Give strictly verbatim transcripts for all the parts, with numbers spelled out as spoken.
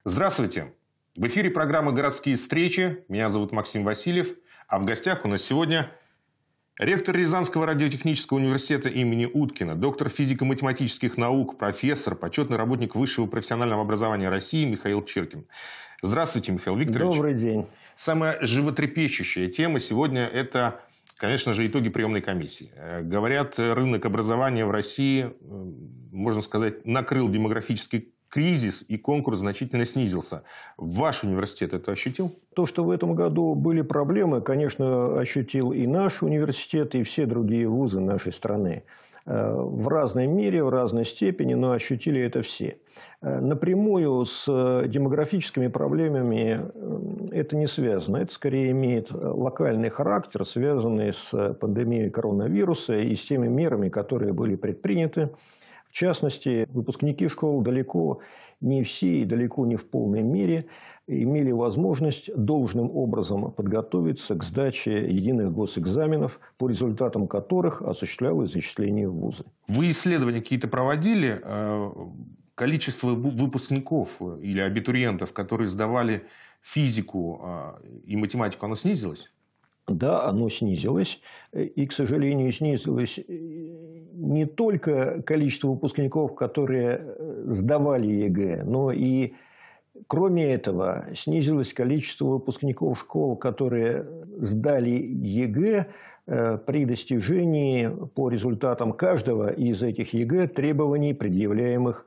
Здравствуйте! В эфире программа «Городские встречи». Меня зовут Максим Васильев. А в гостях у нас сегодня ректор Рязанского радиотехнического университета имени Уткина, доктор физико-математических наук, профессор, почетный работник высшего профессионального образования России Михаил Чиркин. Здравствуйте, Михаил Викторович. Добрый день. Самая животрепещущая тема сегодня – это, конечно же, итоги приемной комиссии. Говорят, рынок образования в России, можно сказать, накрыл демографический кризис, и конкурс значительно снизился. Ваш университет это ощутил? То, что в этом году были проблемы, конечно, ощутил и наш университет, и все другие вузы нашей страны. В разной мере, в разной степени, но ощутили это все. Напрямую с демографическими проблемами это не связано. Это скорее имеет локальный характер, связанный с пандемией коронавируса и с теми мерами, которые были предприняты. В частности, выпускники школ далеко не все и далеко не в полной мере имели возможность должным образом подготовиться к сдаче единых госэкзаменов, по результатам которых осуществлялось зачисление в вузы. Вы исследования какие-то проводили? Количество выпускников или абитуриентов, которые сдавали физику и математику, оно снизилось? Да, оно снизилось. И, к сожалению, снизилось не только количество выпускников, которые сдавали ЕГЭ, но и, кроме этого, снизилось количество выпускников школ, которые сдали ЕГЭ при достижении по результатам каждого из этих ЕГЭ требований, предъявляемых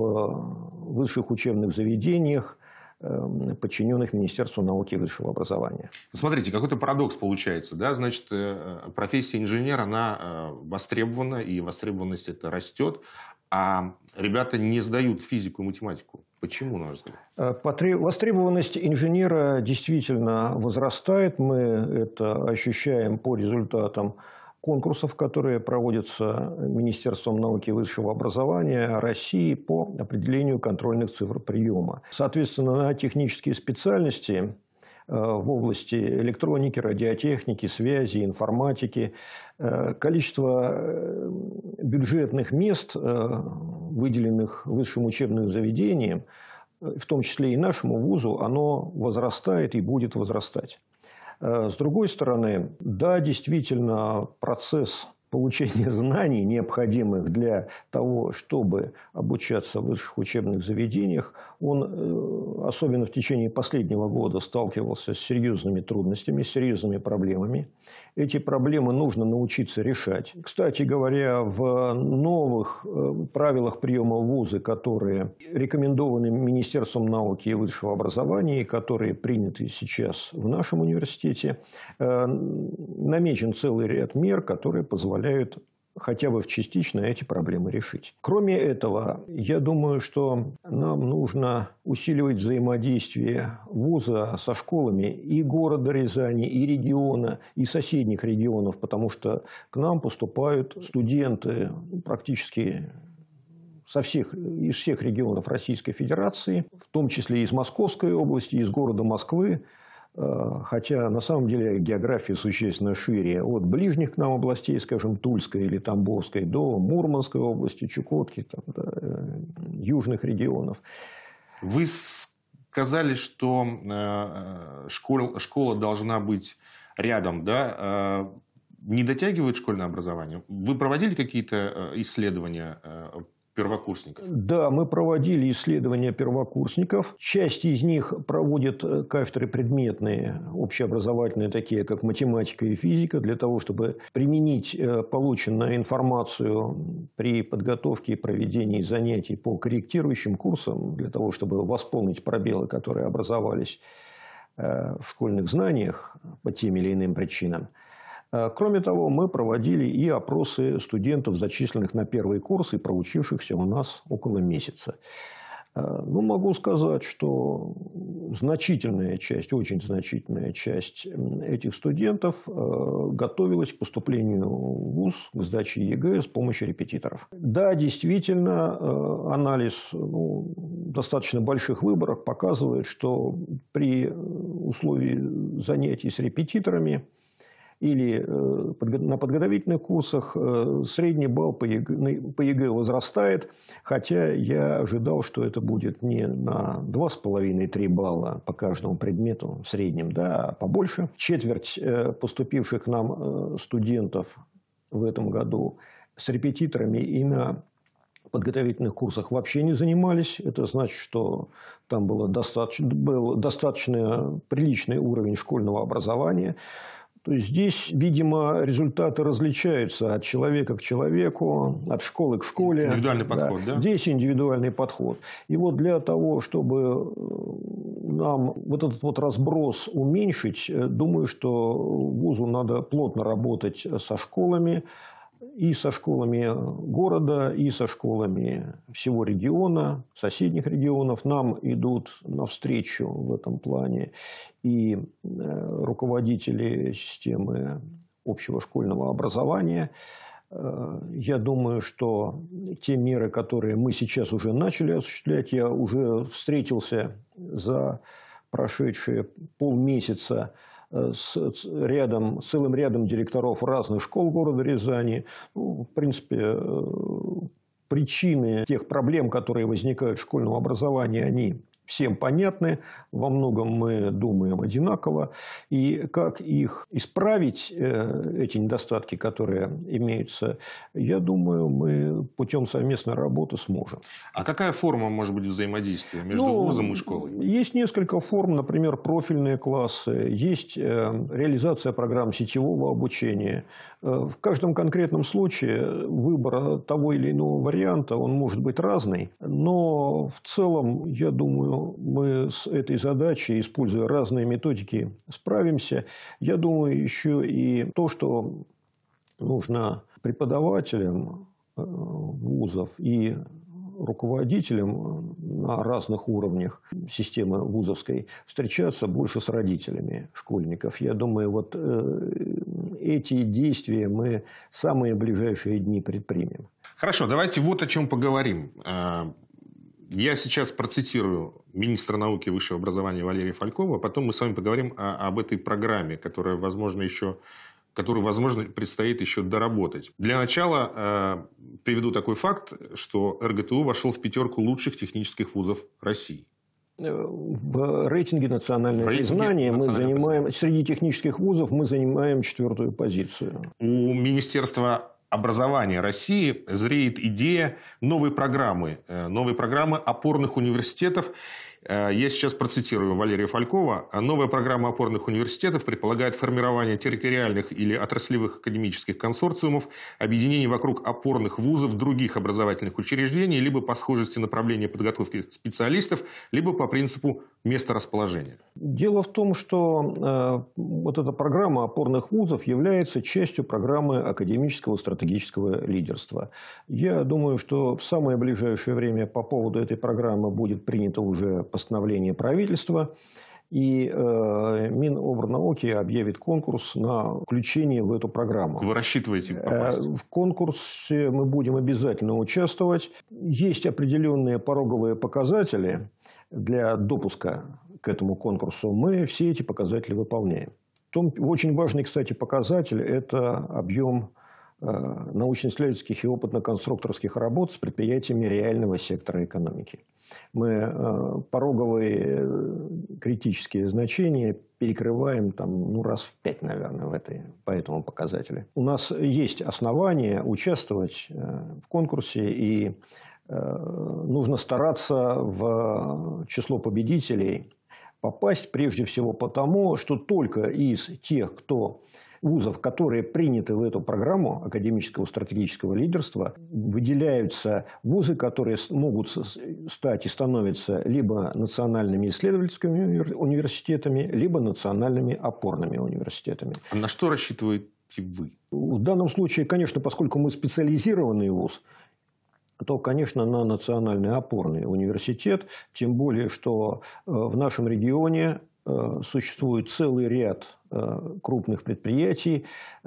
в высших учебных заведениях, подчиненных Министерству науки и высшего образования. Смотрите, какой-то парадокс получается. Да? Значит, профессия инженера, она востребована, и востребованность это растет, а ребята не сдают физику и математику. Почему, на ваш взгляд? Востребованность инженера действительно возрастает. Мы это ощущаем по результатам конкурсов, которые проводятся Министерством науки и высшего образования России по определению контрольных цифр приема. Соответственно, на технические специальности в области электроники, радиотехники, связи, информатики количество бюджетных мест, выделенных высшим учебным заведениям, в том числе и нашему вузу, оно возрастает и будет возрастать. С другой стороны, да, действительно, процесс получения знаний, необходимых для того, чтобы обучаться в высших учебных заведениях, он, особенно в течение последнего года, сталкивался с серьезными трудностями, с серьезными проблемами. Эти проблемы нужно научиться решать. Кстати говоря, в новых правилах приема в вузы, которые рекомендованы Министерством науки и высшего образования, и которые приняты сейчас в нашем университете, намечен целый ряд мер, которые позволяют хотя бы частично эти проблемы решить. Кроме этого, я думаю, что нам нужно усиливать взаимодействие вуза со школами и города Рязани, и региона, и соседних регионов, потому что к нам поступают студенты практически со всех, из всех регионов Российской Федерации, в том числе из Московской области, из города Москвы. Хотя, на самом деле, география существенно шире. От ближних к нам областей, скажем, Тульской или Тамбовской, до Мурманской области, Чукотки, там, да, южных регионов. Вы сказали, что школа, школа должна быть рядом, да? Не дотягивает школьное образование? Вы проводили какие-то исследования первокурсников? Да, мы проводили исследования первокурсников. Часть из них проводят кафедры предметные, общеобразовательные, такие как математика и физика, для того, чтобы применить полученную информацию при подготовке и проведении занятий по корректирующим курсам, для того, чтобы восполнить пробелы, которые образовались в школьных знаниях по тем или иным причинам. Кроме того, мы проводили и опросы студентов, зачисленных на первый курс и проучившихся у нас около месяца. Ну, могу сказать, что значительная часть, очень значительная часть этих студентов готовилась к поступлению в вуз, к сдаче ЕГЭ с помощью репетиторов. Да, действительно, анализ ну, достаточно больших выборок показывает, что при условии занятий с репетиторами или на подготовительных курсах средний балл по ЕГЭ возрастает, хотя я ожидал, что это будет не на два с половиной — три балла по каждому предмету в среднем, да, а побольше. Четверть поступивших к нам студентов в этом году с репетиторами и на подготовительных курсах вообще не занимались. Это значит, что там было достаточно, был достаточно приличный уровень школьного образования. То есть здесь, видимо, результаты различаются от человека к человеку, от школы к школе. Индивидуальный подход, да? да? Здесь индивидуальный подход. И вот для того, чтобы нам вот этот вот разброс уменьшить, думаю, что вузу надо плотно работать со школами, и со школами города, и со школами всего региона, соседних регионов. Нам идут навстречу в этом плане и руководители системы общего школьного образования. Я думаю, что те меры, которые мы сейчас уже начали осуществлять, я уже встретился за прошедшие полмесяца с рядом, целым рядом директоров разных школ города Рязани. Ну, в принципе, причины тех проблем, которые возникают в школьном образовании, они всем понятны. Во многом мы думаем одинаково. И как их исправить, эти недостатки, которые имеются, я думаю, мы путем совместной работы сможем. А какая форма может быть взаимодействия между ну, вузом и школой? Есть несколько форм. Например, профильные классы. Есть реализация программ сетевого обучения. В каждом конкретном случае выбор того или иного варианта, он может быть разный. Но в целом, я думаю, мы с этой задачей, используя разные методики, справимся. Я думаю, еще и то, что нужно преподавателям вузов и руководителям на разных уровнях системы вузовской встречаться больше с родителями школьников. Я думаю, вот эти действия мы в самые ближайшие дни предпримем. Хорошо, давайте вот о чем поговорим. Я сейчас процитирую министра науки и высшего образования Валерия Фалькова, а потом мы с вами поговорим о, об этой программе, которая, возможно, еще, которую, возможно, предстоит еще доработать. Для начала э, приведу такой факт, что эр гэ тэ у вошел в пятерку лучших технических вузов России. В рейтинге национального признания мы занимаем, среди технических вузов мы занимаем четвертую позицию. У Министерства образования России зреет идея новой программы, новой программы опорных университетов. Я сейчас процитирую Валерия Фалькова. Новая программа опорных университетов предполагает формирование территориальных или отраслевых академических консорциумов, объединение вокруг опорных вузов других образовательных учреждений, либо по схожести направления подготовки специалистов, либо по принципу месторасположения. Дело в том, что э, вот эта программа опорных вузов является частью программы академического стратегического лидерства. Я думаю, что в самое ближайшее время по поводу этой программы будет принято уже постановление правительства, и э, Минобрнауки объявит конкурс на включение в эту программу. Вы рассчитываете попасть? В конкурсе мы будем обязательно участвовать. Есть определенные пороговые показатели для допуска к этому конкурсу. Мы все эти показатели выполняем. Том, очень важный, кстати, показатель – это объем э, научно-исследовательских и опытно-конструкторских работ с предприятиями реального сектора экономики. Мы э, пороговые критические значения перекрываем там, ну, раз в пять, наверное, в этой, по этому показателю. У нас есть основания участвовать э, в конкурсе, и э, нужно стараться в число победителей попасть прежде всего потому, что только из тех, кто вузов, которые приняты в эту программу академического стратегического лидерства, выделяются вузы, которые могут стать и становятся либо национальными исследовательскими университетами, либо национальными опорными университетами. А на что рассчитываете вы? В данном случае, конечно, поскольку мы специализированный вуз, то, конечно, на национальный опорный университет, тем более, что в нашем регионе существует целый ряд крупных предприятий,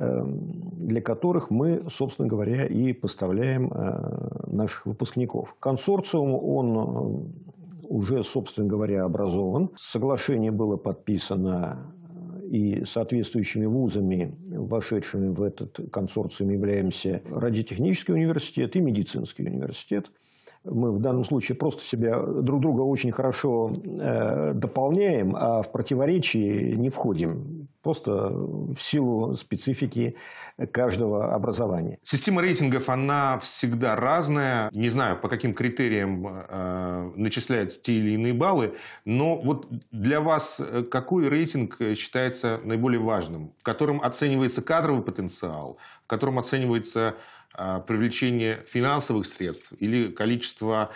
для которых мы, собственно говоря, и поставляем наших выпускников. Консорциум, он уже, собственно говоря, образован. Соглашение было подписано и соответствующими вузами, вошедшими в этот консорциум, являемся радиотехнический университет и медицинский университет. Мы в данном случае просто себя друг друга очень хорошо э, дополняем, а в противоречии не входим. Просто в силу специфики каждого образования. Система рейтингов, она всегда разная. Не знаю, по каким критериям э, начисляются те или иные баллы. Но вот для вас какой рейтинг считается наиболее важным? В котором оценивается кадровый потенциал? В котором оценивается привлечение финансовых средств или количество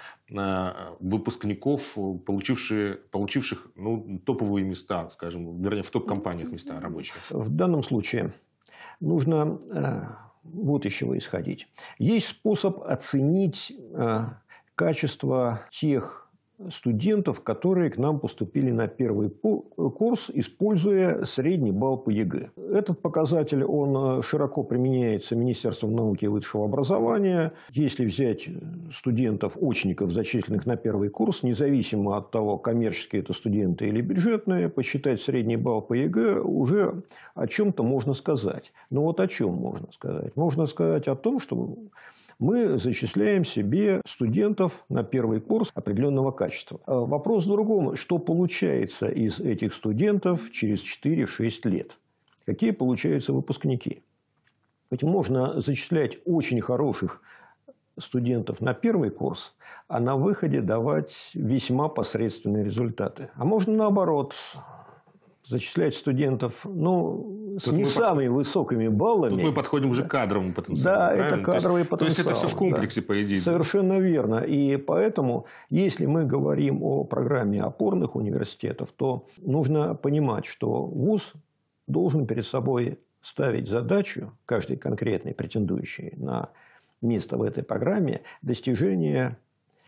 выпускников, получивших, получивших ну, топовые места, скажем, вернее, в топ-компаниях места рабочие? В данном случае нужно э, вот из чего исходить. Есть способ оценить э, качество тех студентов, которые к нам поступили на первый курс, используя средний балл по ЕГЭ. Этот показатель, он широко применяется Министерством науки и высшего образования. Если взять студентов, очников, зачисленных на первый курс, независимо от того, коммерческие это студенты или бюджетные, посчитать средний балл по ЕГЭ, уже о чем-то можно сказать. Но вот о чем можно сказать? Можно сказать о том, что мы зачисляем себе студентов на первый курс определенного качества. Вопрос в другом, что получается из этих студентов через четыре-шесть лет? Какие получаются выпускники? Ведь можно зачислять очень хороших студентов на первый курс, а на выходе давать весьма посредственные результаты. А можно наоборот зачислять студентов, ну, с не самыми высокими баллами. Тут мы подходим уже к кадровому потенциалу. Да, правильно? это кадровый то потенциал. есть, то есть, это все в комплексе, да. по идее. Совершенно верно. И поэтому, если мы говорим о программе опорных университетов, то нужно понимать, что вуз должен перед собой ставить задачу, каждый конкретный претендующий на место в этой программе, достижения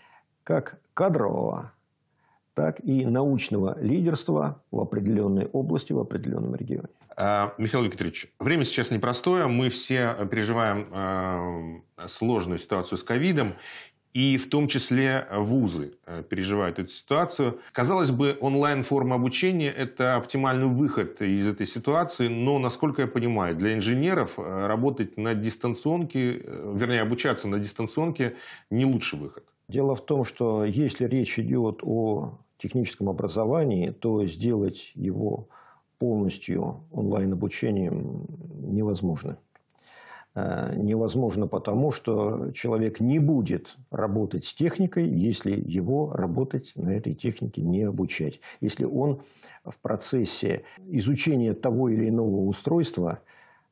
как кадрового, так и научного лидерства в определенной области, в определенном регионе. Михаил Викторович, время сейчас непростое. Мы все переживаем сложную ситуацию с ковидом. И в том числе вузы переживают эту ситуацию. Казалось бы, онлайн-форма обучения – это оптимальный выход из этой ситуации. Но, насколько я понимаю, для инженеров работать на дистанционке, вернее, обучаться на дистанционке – не лучший выход. Дело в том, что если речь идет о техническом образовании, то сделать его полностью онлайн-обучением невозможно. Невозможно потому, что человек не будет работать с техникой, если его работать на этой технике не обучать. Если он в процессе изучения того или иного устройства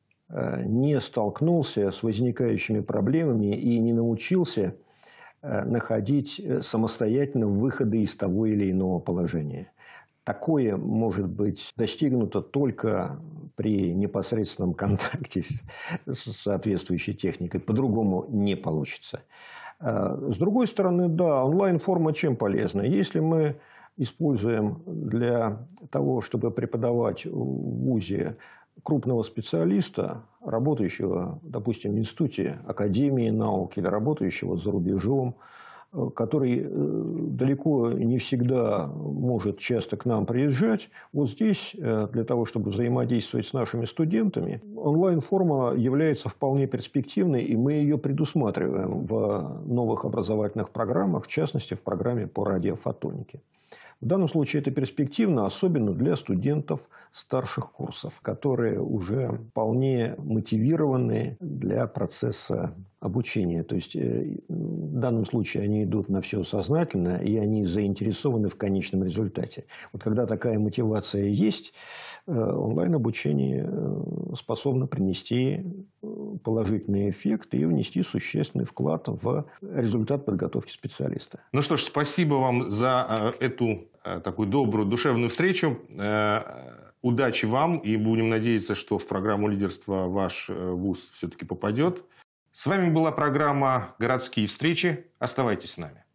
не столкнулся с возникающими проблемами и не научился находить самостоятельно выходы из того или иного положения. Такое может быть достигнуто только при непосредственном контакте с соответствующей техникой. По-другому не получится. С другой стороны, да, онлайн-форма чем полезна? Если мы используем для того, чтобы преподавать в вузе крупного специалиста, работающего, допустим, в институте Академии наук или работающего за рубежом, который далеко не всегда может часто к нам приезжать. Вот здесь, для того, чтобы взаимодействовать с нашими студентами, онлайн-форма является вполне перспективной, и мы ее предусматриваем в новых образовательных программах, в частности, в программе по радиофотонике. В данном случае это перспективно, особенно для студентов старших курсов, которые уже вполне мотивированы для процесса обучения. То есть, в данном случае они идут на все сознательно, и они заинтересованы в конечном результате. Вот когда такая мотивация есть, онлайн-обучение способно принести положительный эффект и внести существенный вклад в результат подготовки специалиста. Ну что ж, спасибо вам за эту такую добрую, душевную встречу. Удачи вам, и будем надеяться, что в программу лидерства ваш вуз все-таки попадет. С вами была программа «Городские встречи». Оставайтесь с нами.